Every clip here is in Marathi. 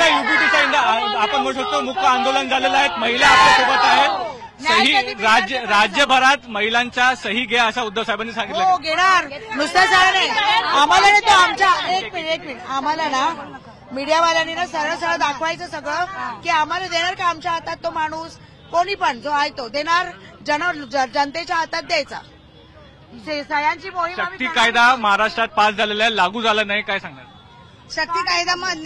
युबीटीचा आपण म्हणू शकतो मुख्य आंदोलन झालेलं आहे। महिला आपल्यासोबत आहेत। सही राज्यभरात महिलांच्या सही घ्या असं उद्धव साहेबांनी सांगितलं। हो घेणार, नुसतं सांग नाही आम्हाला नाही तो आमच्या एक मिनिट आम्हाला ना मीडियावाल्यांनी ना सरळ सरळ दाखवायचं सगळं की आम्हाला देणार का आमच्या हातात तो माणूस कोणी पण जो आहे तो देणार जनतेच्या हातात द्यायचा। सह्यांची मोहीम शक्ती कायदा महाराष्ट्रात पास झालेला आहे, लागू झाला नाही, काय सांगणार? शक्ती कायदा मग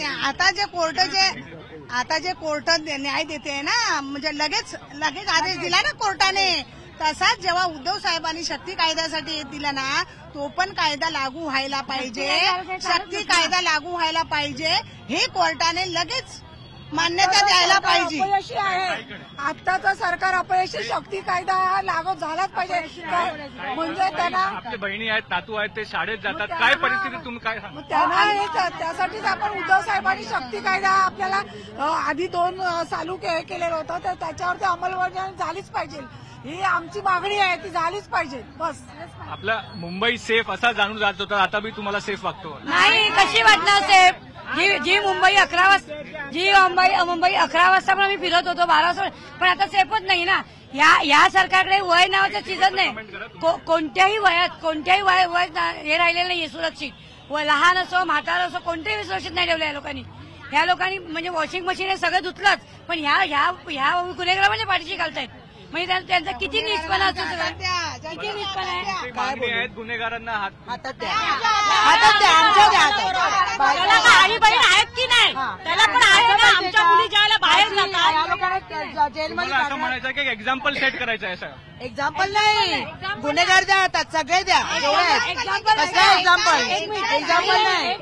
आता जे कोर्ट न्याय देते ना म्हणजे लगेच आदेश दिला ना कोर्टाने, तसाच जेव्हा उद्धव साहेबांनी शक्ती कायद्यासाठी दिला ना तो पण कायदा लागू व्हायला पाहिजे, शक्ती कायदा लागू व्हायला पाहिजे हे कोर्टाने लगेच मान्यता द्यायला पाहिजे। अपयशी आहे आत्ताचं सरकार, अपयशी शक्ती कायदा लागू झालाच पाहिजे। म्हणजे त्यांना आपल्या बहिणी आहेत, नातू आहेत, ते शाळेत जातात, काय परिस्थिती तुम्ही काय सांगा? त्यांना त्यासाठीच आपण उद्धव साहेबांनी शक्ती कायदा आपल्याला आधी 2 चालू केलेलं होतं तर त्याच्यावरती अंमलबजावणी झालीच पाहिजे, ही आमची मागणी आहे, ती झालीच पाहिजे बस। आपला मुंबई सेफ असा जाणून जात होता, आता बी तुम्हाला सेफ वाटतो? नाही, कशी वाटणार सेफ? जी मुंबई 11 वाजता पण आम्ही फिरत होतो, 12 वाजता, पण आता सेफच नाही ना। या सरकारकडे वय नावाचं चीजच नाही, कोणत्याही वय हे राहिलेलं नाही सुरक्षित। लहान असो म्हातार असो कोणतेही सुरक्षित नाही ठेवलं या लोकांनी म्हणजे वॉशिंग मशीन हे सगळं धुतलंच, पण ह्या गुन्हेगारांच्या पाठीशी घालतायत, म्हणजे त्यांचा किती नीचपणा असतो, किती नीचपणा आहे। मागणी आहेत गुन्हेगारांना हातात द्या आमच्या त्याला आई बहीण आहेत की नाही, त्याला पण आहे ना, आमच्या मुली ज्याला बाहेर जातात जेलमध्ये असं म्हणायचं की एक्झाम्पल सेट करायचं आहे सर? एक्झाम्पल नाही, गुन्हेगार द्या हातात, सगळे द्या, एक्झाम्पल नाही।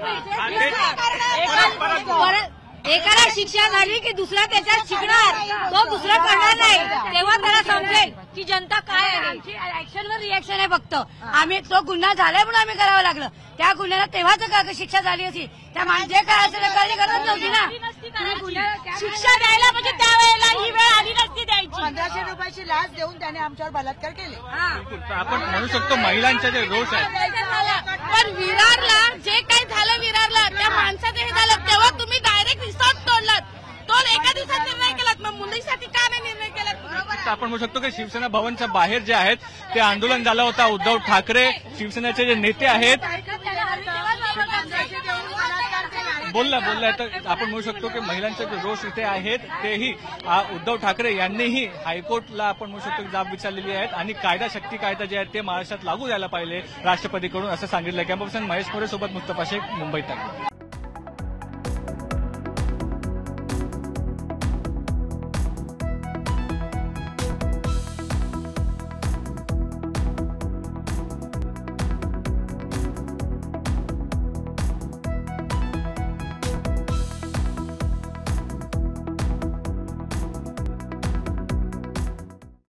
एकाला शिक्षा झाली की दुसरा त्याच्यात शिकणार, तो दुसरा करणार नाही, तेव्हा त्याला समजेल की जनता काय आहे। आमची ऍक्शनवर रिॲक्शन आहे फक्त, आम्ही तो गुन्हा झालाय म्हणून आम्ही करावं लागलं, त्या गुन्ह्याला तेव्हाच शिक्षा झाली असेल, त्या जे काय असेल त्याची गरज नव्हती ना शिक्षा द्यायला, म्हणजे त्यावेळेला ही वेळ आली नसती द्यायची। 1500 रुपयाची लाच देऊन त्याने आमच्यावर बलात्कार केले। आपण म्हणू शकतो महिलांचा जे रोष आहे, पण विरारला जे काही झालं, विरारला त्या माणसाचं हे झालं तेव्हा तुम्ही डायरेक्ट रिसॉर्ट तोडलात, तो एका दिवसात निर्णय केलात, मग मुंबईसाठी का नाही निर्णय केलात? आपण म्हणू शकतो की शिवसेना भवनच्या बाहेर जे आहेत ते आंदोलन झालं होतं, उद्धव ठाकरे शिवसेनेचे जे नेते आहेत बोलला तर आपण म्हणू शकतो की महिलांचे जे रोष इथे आहेत तेही उद्धव ठाकरे यांनीही हायकोर्टला आपण म्हणू शकतो जाब विचारलेली आहेत आणि शक्ती कायदा जे आहेत ते महाराष्ट्रात लागू झाला पाहिजे राष्ट्रपतीकडून असं सांगितलं। कॅम्पसन महेश मोरे सोबत मुस्तफा शेख, मुंबई तक।